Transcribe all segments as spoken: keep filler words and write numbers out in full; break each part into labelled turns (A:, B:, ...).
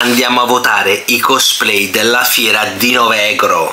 A: andiamo a votare i cosplay della fiera di Novegro.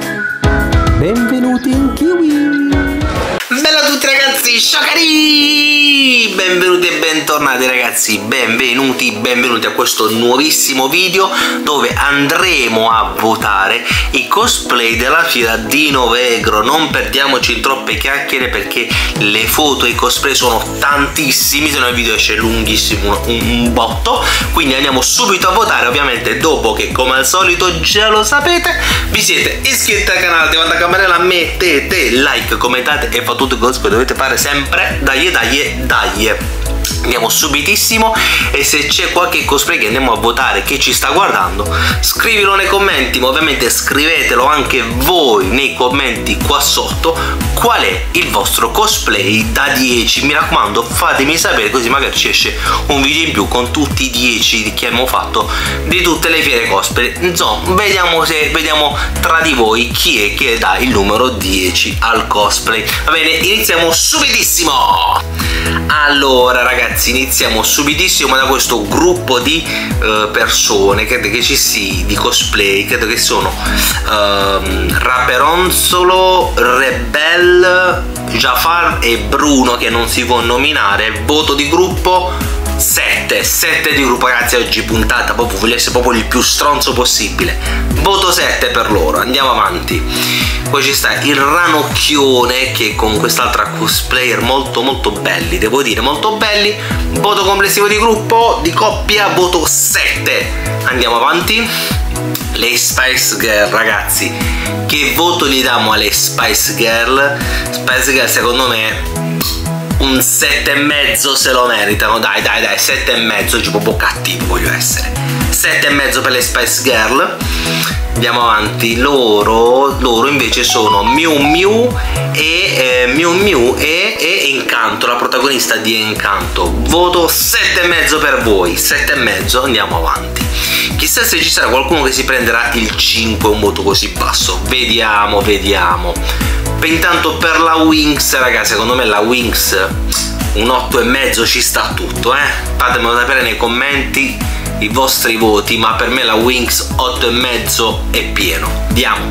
B: Benvenuti in Kiwi.
A: Bella a tutti ragazzi, sciocari! Benvenuti e bentornati ragazzi, benvenuti, benvenuti a questo nuovissimo video dove andremo a votare i cosplay della fiera di Novegro. Non perdiamoci in troppe chiacchiere perché le foto e i cosplay sono tantissimi, se no il video esce lunghissimo, un, un botto. Quindi andiamo subito a votare, ovviamente dopo che come al solito già lo sapete vi siete iscritti al canale, attivate la campanella, mettete like, commentate e fate tutto quello che dovete fare sempre. Dai dai dai, andiamo subitissimo. E se c'è qualche cosplay che andiamo a votare che ci sta guardando, scrivilo nei commenti, ma ovviamente scrivetelo anche voi nei commenti qua sotto qual è il vostro cosplay da dieci. Mi raccomando, fatemi sapere, così magari ci esce un video in più con tutti i dieci che abbiamo fatto di tutte le fiere cosplay. Insomma, vediamo se vediamo tra di voi chi è che dà il numero dieci al cosplay. Va bene, iniziamo subitissimo. Allora ragazzi, iniziamo subitissimo da questo gruppo di uh, persone, credo che ci sia di cosplay, credo che sono uh, Raperonzolo, Rebel, Jafar e Bruno, che non si può nominare. Voto di gruppo sette, sette di gruppo ragazzi. Oggi puntata proprio, voglio essere proprio il più stronzo possibile. Voto sette per loro, andiamo avanti. Poi ci sta il Ranocchione, che con quest'altra cosplayer molto molto belli, devo dire molto belli. Voto complessivo di gruppo, di coppia, voto sette. Andiamo avanti. Le Spice Girl ragazzi, che voto gli diamo alle Spice Girl? Spice Girl secondo me un sette e mezzo se lo meritano, dai dai dai, sette e mezzo, oggi proprio cattivo voglio essere. Sette e mezzo per le Spice Girl. Andiamo avanti. Loro, loro invece sono Miu Miu e eh, Miu Miu e, e Encanto, la protagonista di Encanto. Voto sette e mezzo per voi, sette e mezzo. Andiamo avanti. Chissà se ci sarà qualcuno che si prenderà il cinque, un voto così basso. Vediamo, vediamo. Intanto per la Winx ragazzi, secondo me la Winx un otto e mezzo ci sta tutto, eh? Fatemelo sapere nei commenti i vostri voti, ma per me la Winx otto e mezzo è pieno. Andiamo.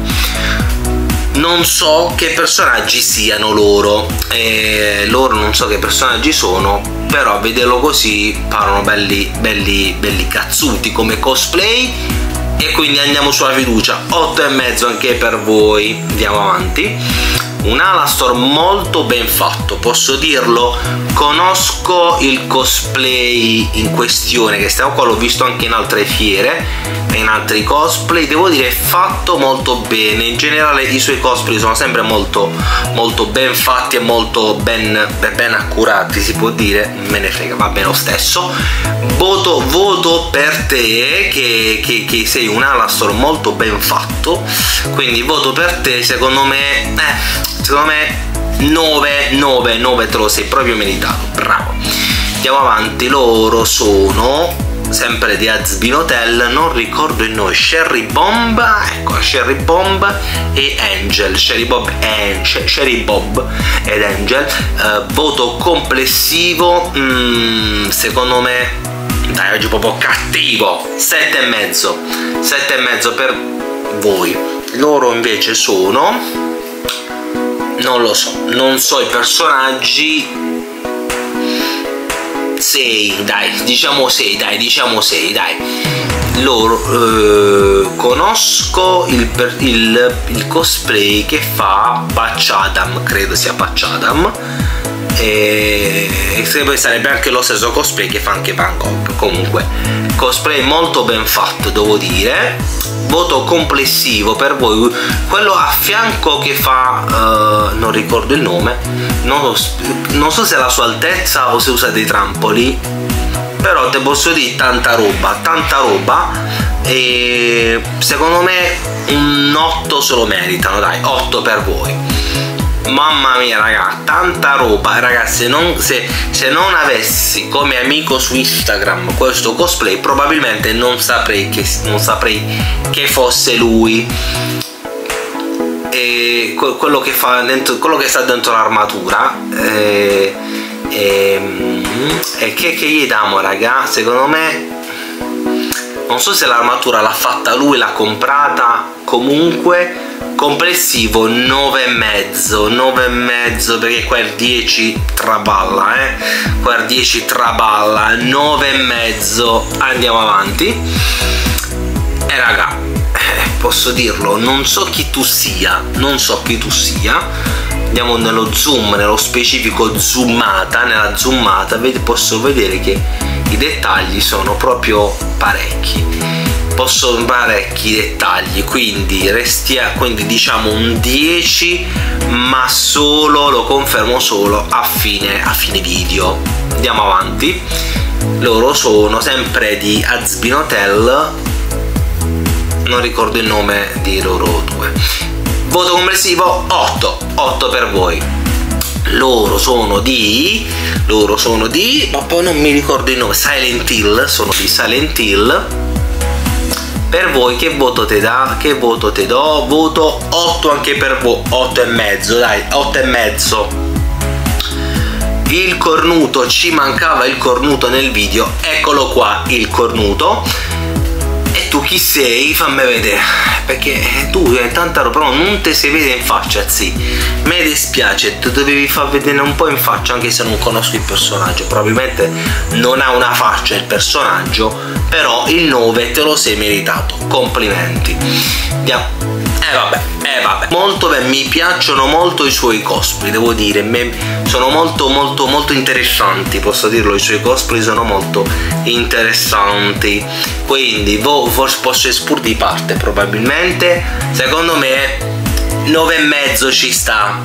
A: Non so che personaggi siano loro, eh, loro non so che personaggi sono, però a vederlo così parlano belli belli belli cazzuti come cosplay, e quindi andiamo sulla fiducia, otto e mezzo anche per voi. Andiamo avanti. Un Alastor molto ben fatto, posso dirlo. Conosco il cosplay in questione, che stiamo qua, l'ho visto anche in altre fiere, in altri cosplay, devo dire fatto molto bene. In generale i suoi cosplay sono sempre molto molto ben fatti e molto ben, ben accurati, si può dire, me ne frega, va bene lo stesso. Voto, voto per te che, che, che sei un Alastor molto ben fatto, quindi voto per te. Secondo me eh, secondo me nove, nove, nove te lo sei proprio meritato, bravo. Andiamo avanti. Loro sono sempre di Hazbin Hotel, non ricordo il nome, Cherry Bomb, ecco, Cherry Bomb e Angel, Cherry Bob, Angel, Cherry Bob ed Angel. Uh, voto complessivo, mm, secondo me, dai, oggi è proprio cattivo, sette e mezzo, sette e mezzo per voi. Loro invece sono, non lo so, non so i personaggi. sei, dai, diciamo sei, dai, diciamo sei, dai. Loro eh, conosco il, il, il cosplay che fa Patchadam, credo sia Patchadam, e, e poi sarebbe anche lo stesso cosplay che fa anche Van Gogh. Comunque cosplay molto ben fatto, devo dire. Voto complessivo per voi. Quello a fianco che fa uh, non ricordo il nome, non, lo, non so se è la sua altezza o se usa dei trampoli, però te posso dire tanta roba, tanta roba, e secondo me un otto se lo meritano, dai, otto per voi. Mamma mia raga, tanta roba ragazzi. Non, se, se non avessi come amico su Instagram questo cosplay, probabilmente non saprei che, non saprei che fosse lui. E quello che fa dentro, quello che sta dentro l'armatura, e, e, e che, che gli diamo raga, secondo me non so se l'armatura l'ha fatta lui, l'ha comprata, comunque complessivo nove e mezzo, nove e mezzo, perché qua il dieci traballa, eh qua il dieci traballa, nove e mezzo. Andiamo avanti. E raga, eh, posso dirlo, non so chi tu sia, non so chi tu sia. Andiamo nello zoom, nello specifico zoomata, nella zoomata, posso vedere che i dettagli sono proprio parecchi. Posso parecchi dettagli, quindi restia, quindi diciamo un dieci, ma solo, lo confermo solo a fine, a fine video. Andiamo avanti. Loro sono sempre di Azbin-Hotel, non ricordo il nome di loro due. Voto complessivo otto, otto per voi. Loro sono di, loro sono di, ma poi non mi ricordo il nome, Silent Hill, sono di Silent Hill. Per voi che voto te dà? Che voto te do? Voto otto anche per voi, otto e mezzo, dai, otto e mezzo. Il cornuto, ci mancava il cornuto nel video, eccolo qua il cornuto. E tu chi sei? Fammi vedere, perché tu hai tanta roba, però non te si vede in faccia, sì. Me dispiace, ti dovevi far vedere un po' in faccia, anche se non conosco il personaggio. Probabilmente non ha una faccia il personaggio, però il nove te lo sei meritato, complimenti. Andiamo. Eh vabbè, eh vabbè. Molto bene, mi piacciono molto i suoi cosplay, devo dire, me, sono molto molto molto interessanti, posso dirlo, i suoi cosplay sono molto interessanti. Quindi vo, forse posso espur di parte probabilmente, secondo me nove e mezzo ci sta.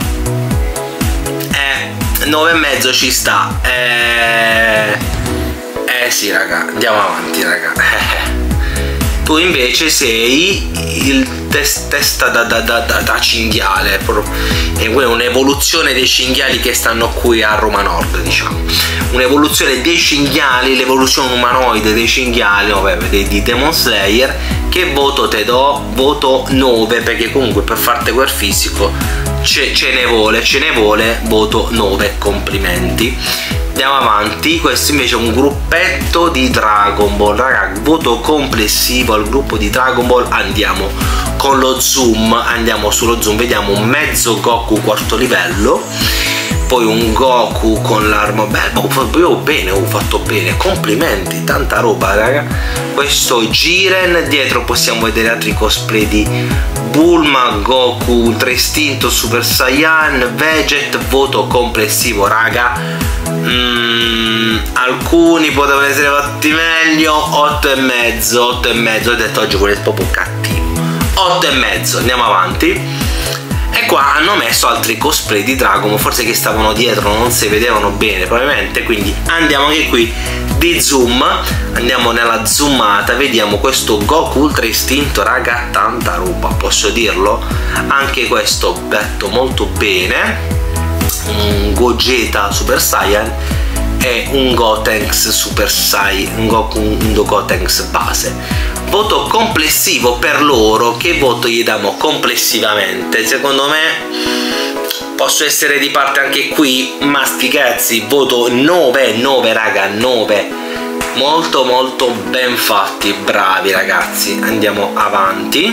A: Eh, nove e mezzo ci sta. Eh, eh sì raga, andiamo avanti raga. Tu invece sei il test, testa da, da, da, da, da cinghiale, è un'evoluzione dei cinghiali che stanno qui a Roma Nord, diciamo, un'evoluzione dei cinghiali, l'evoluzione umanoide dei cinghiali, no, beh, di, di Demon Slayer. Che voto te do? Voto nove, perché comunque per farti quel fisico ce, ce ne vuole, ce ne vuole, voto nove, complimenti. Andiamo avanti, questo invece è un gruppetto di Dragon Ball, raga, voto complessivo al gruppo di Dragon Ball. Andiamo con lo zoom, andiamo sullo zoom, vediamo un mezzo Goku quarto livello, poi un Goku con l'arma, beh, io bene, ho fatto bene, complimenti, tanta roba raga. Questo Jiren, dietro possiamo vedere altri cosplay di Bulma, Goku Ultra Istinto, Super Saiyan, Veget. Voto complessivo raga, Mm, alcuni potevano essere fatti meglio, otto e mezzo, otto e mezzo, ho detto oggi volete proprio cattivo, otto e mezzo. Andiamo avanti. E qua hanno messo altri cosplay di Dragon, forse che stavano dietro non si vedevano bene probabilmente, quindi andiamo anche qui di zoom, andiamo nella zoomata, vediamo questo Goku Ultra Istinto raga, tanta roba, posso dirlo, anche questo detto molto bene. Un Gogeta Super Saiyan e un Gotenks Super Saiyan, un Goku, un Gotenks base. Voto complessivo per loro, che voto gli diamo complessivamente? Secondo me posso essere di parte anche qui, ma sti cazzi, voto nove, nove raga, nove. Molto molto ben fatti, bravi ragazzi. Andiamo avanti.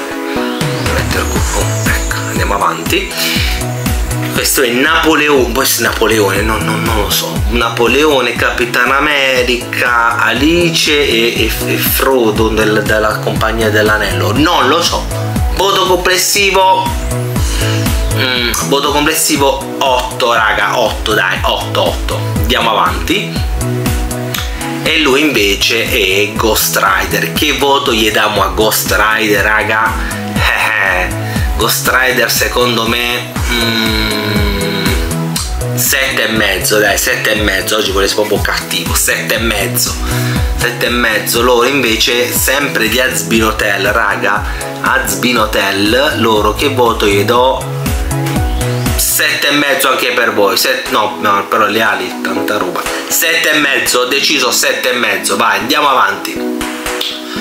A: Oh, ecco, andiamo avanti. Questo è Napoleone, poi è Napoleone, no, no, non lo so, Napoleone, Capitan America, Alice e, e, e Frodo del, della Compagnia dell'Anello, non lo so. Voto complessivo, mm, voto complessivo otto raga, otto dai, otto, otto. Andiamo avanti. E lui invece è Ghost Rider. Che voto gli diamo a Ghost Rider raga? Eh, Ghost Rider secondo me mm, sette e mezzo, dai, sette e mezzo. Oggi volessi proprio cattivo, sette e mezzo, sette e mezzo. Loro invece sempre di Azbin-Hotel raga, Azbin-Hotel, loro che voto gli do? Sette e mezzo anche per voi. Set, no, no, però le ali, tanta roba. Sette e mezzo, ho deciso sette e mezzo. Vai, andiamo avanti.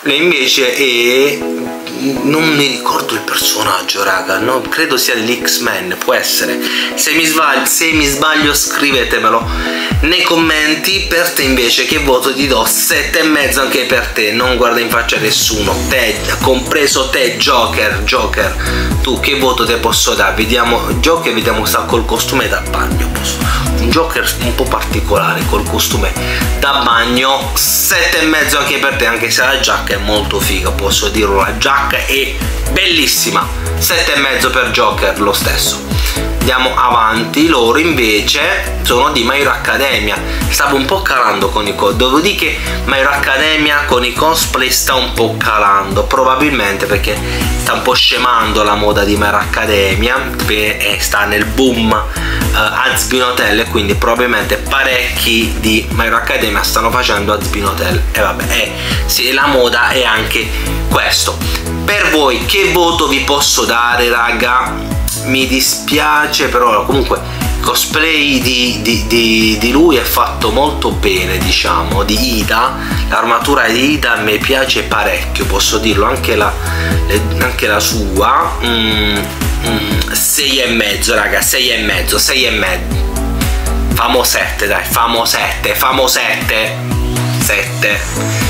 A: lei invece è... non mi ricordo il personaggio, raga, no? Credo sia l'X-Men, può essere. Se mi sbaglio, se mi sbaglio scrivetemelo nei commenti. Per te invece che voto ti do? Sette e mezzo anche per te, non guarda in faccia nessuno, te, compreso te, Joker. Joker, tu che voto te posso dare? Vediamo, Joker, vediamo sta col costume da bagno, un Joker un po' particolare col costume da bagno. Sette e mezzo anche per te, anche se la giacca è molto figa, posso dirlo, la giacca è bellissima. Sette e mezzo per Joker lo stesso. Andiamo avanti. Loro invece sono di My Hero Academia. Stavo un po' calando con i cosplay, devo dire che My Hero Academia con i cosplay sta un po' calando, probabilmente perché sta un po' scemando la moda di My Hero Academia e sta nel boom uh, Hazbin Hotel, e quindi probabilmente parecchi di My Hero Academia stanno facendo Hazbin Hotel, e vabbè, eh, sì, la moda è anche questo. Per voi che voto vi posso dare, raga? Mi dispiace, però comunque il cosplay di, di, di, di lui è fatto molto bene, diciamo, di Ida. L'armatura di Ida mi piace parecchio, posso dirlo, anche la, anche la sua. mm, mm, sei e mezzo, raga, sei e mezzo, sei e mezzo, famo sette, dai, famo sette, famo sette, sette.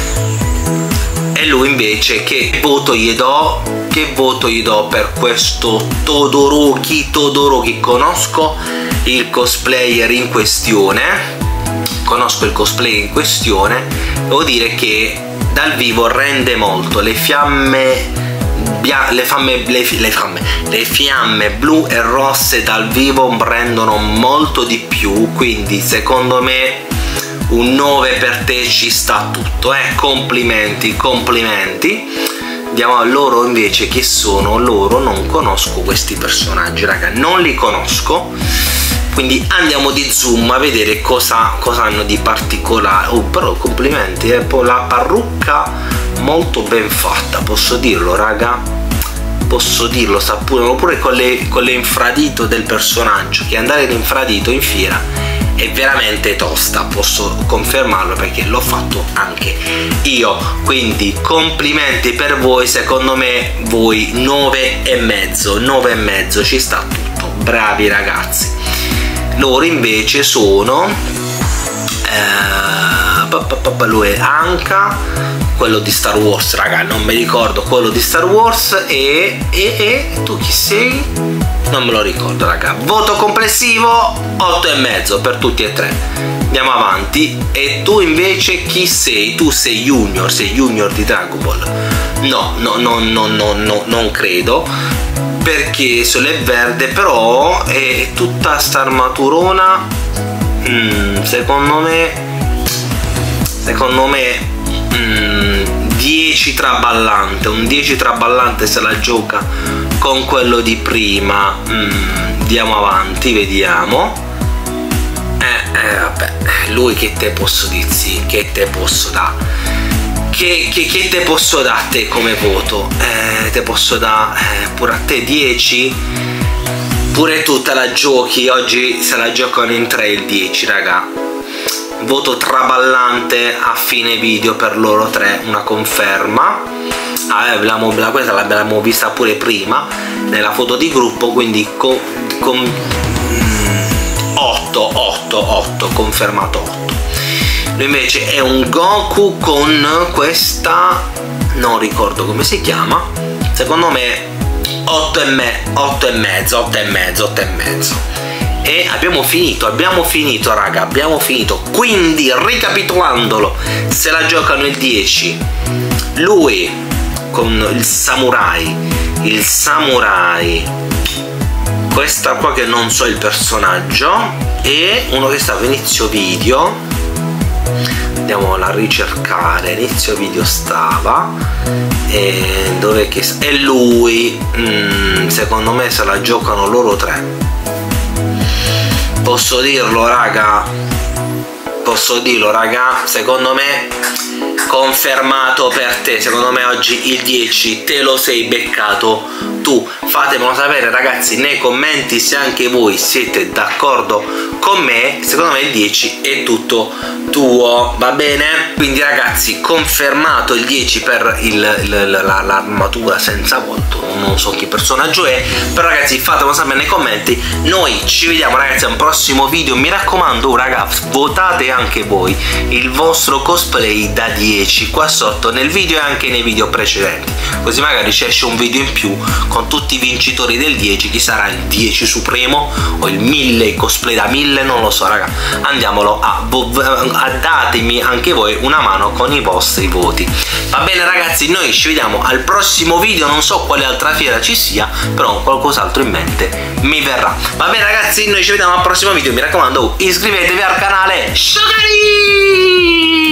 A: E lui invece che voto gli do? Che voto gli do per questo Todoroki? Todoroki, conosco il cosplayer in questione, conosco il cosplayer in questione, devo dire che dal vivo rende molto. Le fiamme le fiamme, le, le, fiamme, le fiamme blu e rosse dal vivo rendono molto di più, quindi secondo me un nove per te ci sta tutto, eh? Complimenti, complimenti. Andiamo a loro invece chi sono. Loro non conosco questi personaggi, raga, non li conosco, quindi andiamo di zoom a vedere cosa, cosa hanno di particolare. Oh, però complimenti, eh? Poi la parrucca molto ben fatta, posso dirlo, raga, posso dirlo, sta pure, pure con le, con le infradito del personaggio, che andare in infradito in fiera è veramente tosta, posso confermarlo perché l'ho fatto anche io, quindi complimenti per voi. Secondo me voi nove e mezzo, nove e mezzo ci sta tutto, bravi ragazzi. Loro invece sono eh, lui è Anka, quello di Star Wars, raga, non mi ricordo, quello di Star Wars, e, e, e tu chi sei? Non me lo ricordo, raga. Voto complessivo otto e mezzo per tutti e tre. Andiamo avanti. E tu invece chi sei? Tu sei Junior, sei Junior di Dragon Ball? No, no, no, no, no, no, non credo, perché solo è verde, però è tutta sta armaturona. Mm, secondo me, secondo me mm, dieci traballante, un dieci traballante se la gioca con quello di prima. mm, andiamo avanti, vediamo. eh, eh vabbè, lui che te posso dirsi, che te posso dare, che, che, che te posso dare te come voto? eh, te posso dare eh, pure a te dieci, pure tu te la giochi, oggi se la giocano in tre il dieci, raga. Voto traballante a fine video per loro tre, una conferma. Ah, eh, questa l'abbiamo vista pure prima nella foto di gruppo, quindi con, con mm, otto, otto, otto, confermato otto. Lui invece è un Goku con questa, non ricordo come si chiama, secondo me otto e me, otto e mezzo, otto e mezzo, otto e mezzo. E abbiamo finito, abbiamo finito, raga, abbiamo finito. Quindi ricapitolandolo, se la giocano il dieci, lui con il samurai, il samurai, questa qua che non so il personaggio, e uno che stava inizio video, andiamo a ricercare, inizio video stava, e dove che è lui, mm, secondo me se la giocano loro tre. Posso dirlo, raga, posso dirlo, raga, secondo me confermato per te. Secondo me oggi il dieci te lo sei beccato tu. Fatemelo sapere ragazzi nei commenti se anche voi siete d'accordo con me. Secondo me il dieci è tutto tuo, va bene? Quindi ragazzi, confermato il dieci per l'armatura senza volto. Non so che personaggio è, però ragazzi fatemelo sapere nei commenti. Noi ci vediamo ragazzi a un prossimo video. Mi raccomando ragazzi, votate anche voi il vostro cosplay da dieci qua sotto nel video e anche nei video precedenti, così magari ci esce un video in più con tutti i vincitori del dieci. Chi sarà il dieci supremo o il mille cosplay da mille, non lo so raga. Andiamolo a, a datemi anche voi una mano con i vostri voti, va bene ragazzi? Noi ci vediamo al prossimo video. Non so quale altra fiera ci sia, però qualcos'altro in mente mi verrà, va bene ragazzi? Noi ci vediamo al prossimo video. Mi raccomando, iscrivetevi al canale. Ciao cari!